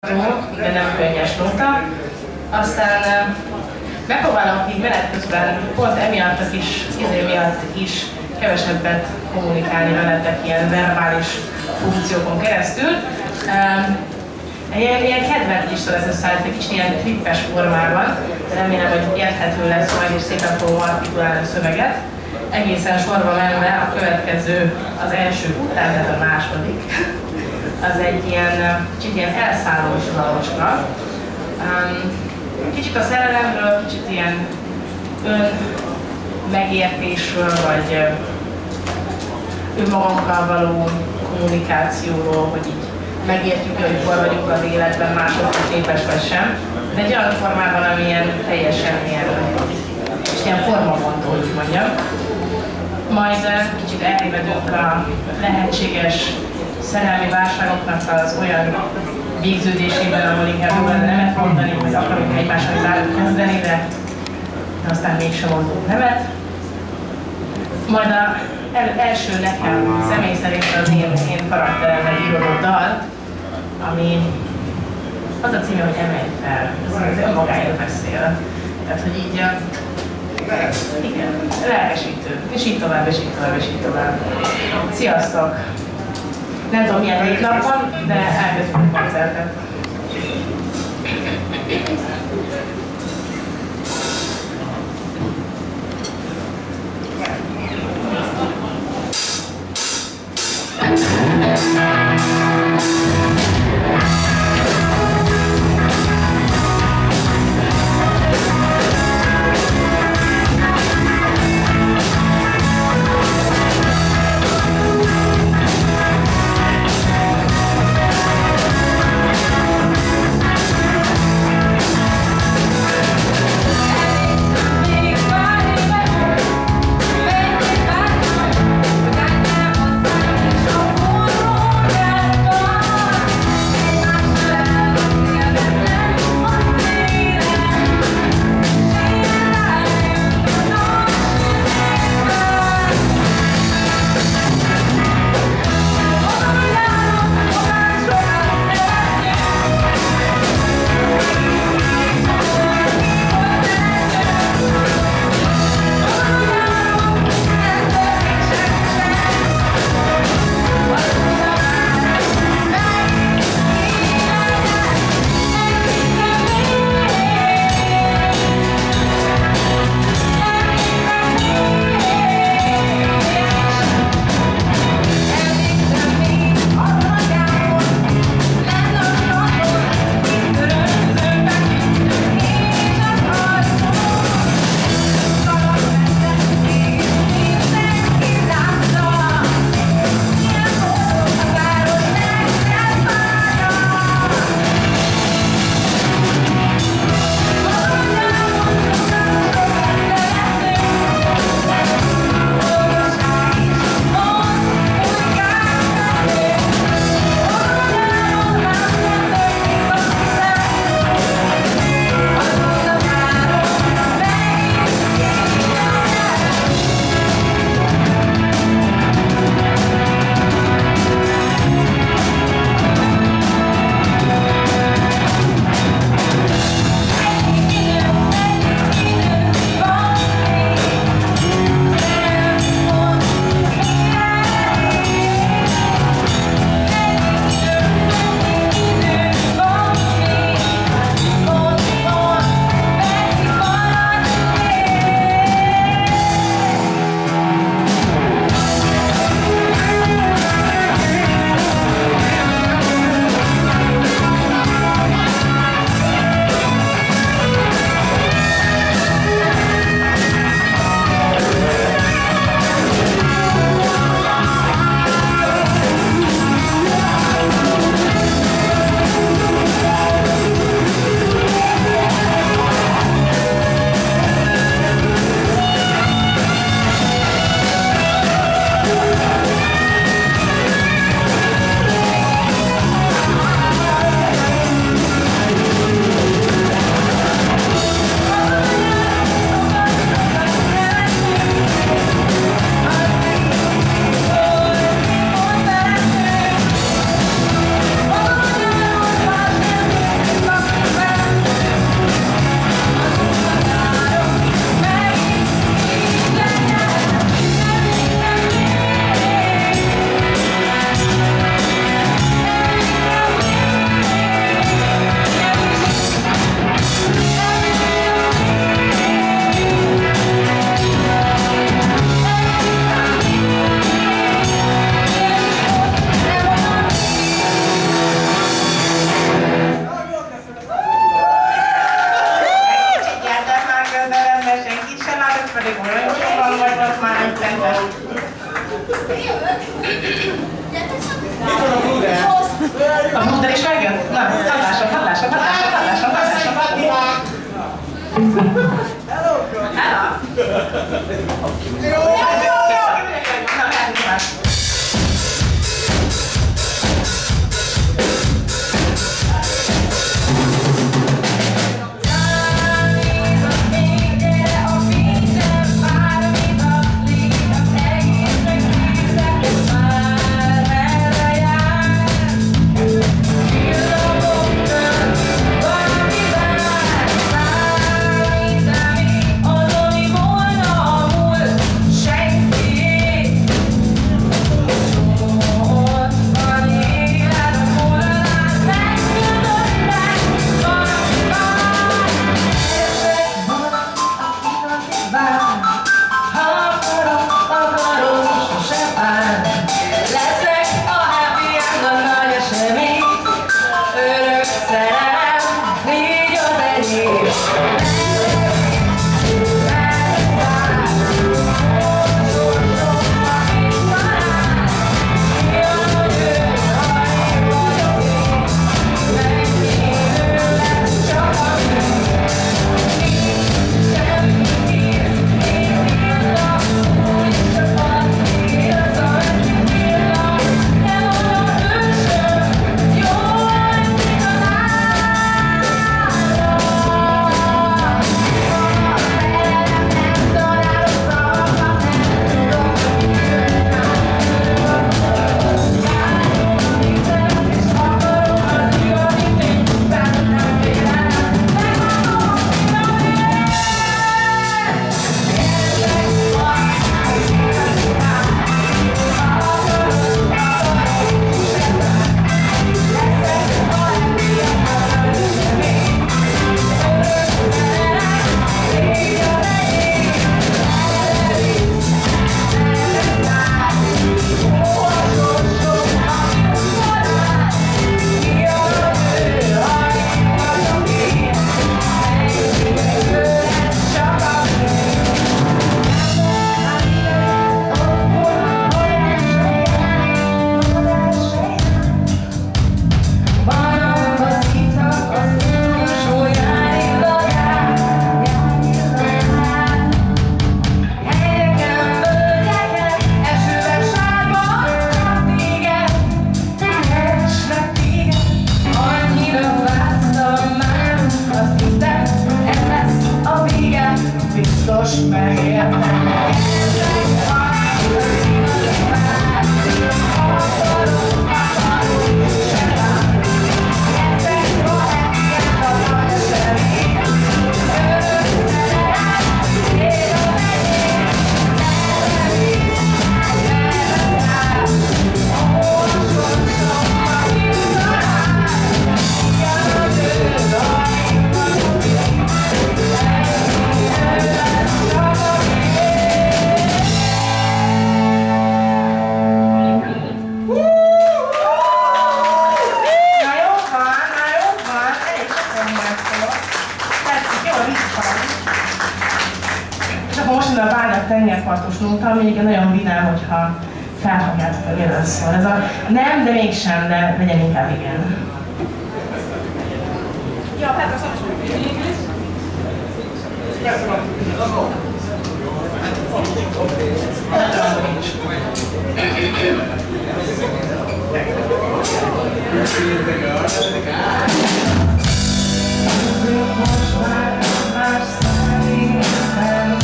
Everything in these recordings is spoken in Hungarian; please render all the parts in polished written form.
de nem könnyes nóta. Aztán megpróbálok így menet közben pont emiatt is kevesebbet kommunikálni veletek ilyen verbális funkciókon keresztül. Ilyen kedvelt lista lesz összeállítva, kicsit ilyen trippes formában, de remélem, hogy érthető lesz majd, és szépen fogom artikulálni a szöveget. Egészen sorba menve a következő az első után, tehát a második. Az egy ilyen, kicsit ilyen elszállós dalocska. Kicsit a szerelemről, kicsit ilyen megértésről, vagy önmagunkkal való kommunikációról, hogy így megértjük, hogy hol vagyunk az életben, másokhoz képes vagy sem, de egy olyan formában, ami ilyen teljesen ilyen formabontó, úgy mondjam. Majd kicsit elrévedünk a lehetséges szerelmi válságoknak az olyan végződésében, ahol inkább jól lenne nemet mondani, hogy akarunk egymással bármit kezdeni, de aztán mégsem mondunk nemet. Majd az első nekem személy szerint az én karakteremmel íródott dal, ami az a címe, hogy Emelj fel, ez önmagáért beszél. Tehát, hogy így, igen, lelkesítő, és így tovább, és így tovább, és így tovább. Sziasztok! Nem tudom milyen nap van, de elkezdjük a koncertet. A Bruder is megjött? Na, hallásod. Hello! Jó! Na, mehetünk már. tengerpartos nóta, ami egyébként nagyon vidám, hogyha felhangjátok, hogy miről szól. Ez a nem, de mégsem, de legyen inkább igen. Ja, Petra, szóval most már más szerintem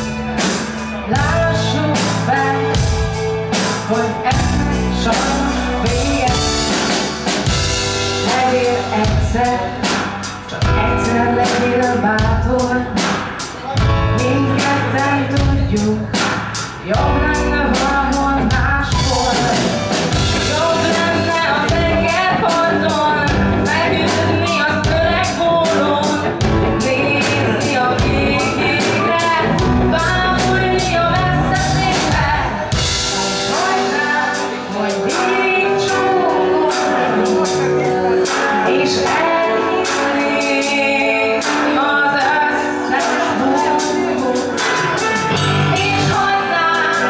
lássuk be, hogy ennek sajnos vége. Legyél egyszer, csak egyszer legyél bátor. Mindketten tudjuk, jobb lenne valahol máshol. Jobb lenne a tengerparton megütni az öreg pólón, nézni a végére, bámulni a messzeségbe. Hagynám, hogy végig csókolunk, és elhinnék az összes bújtót. És hagynám,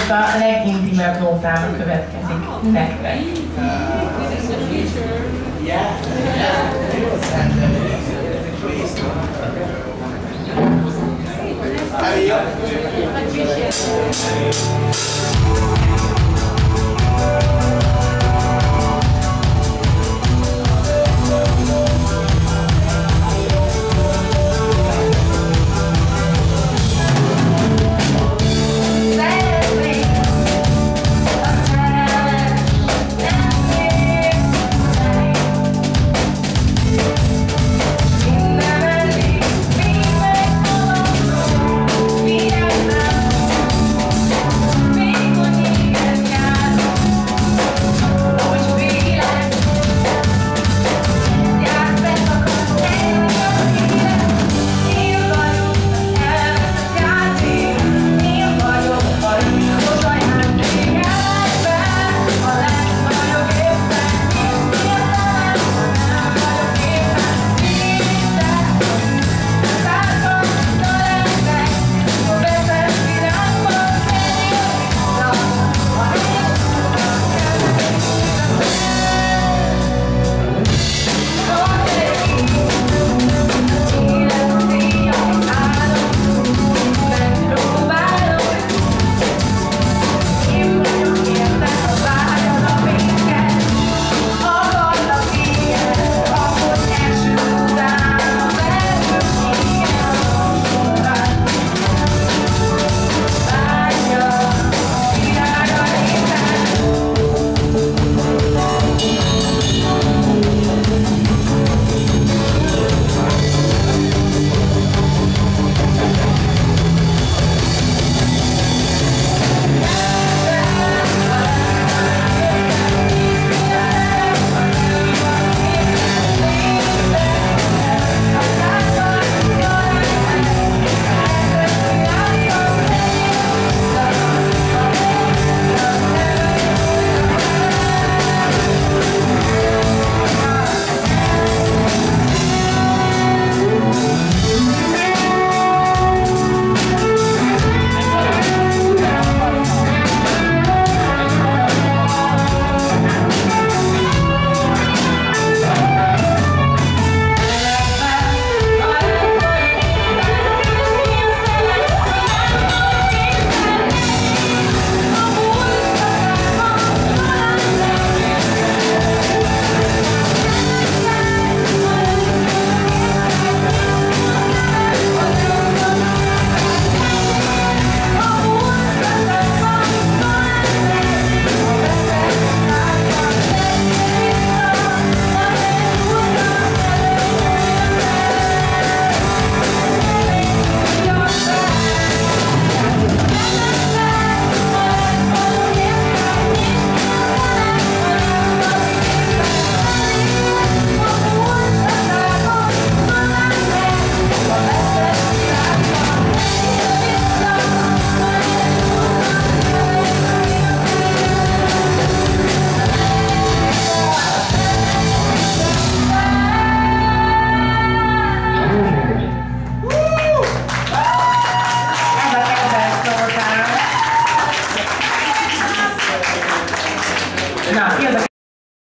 most a legintimebb nótám következik nektek.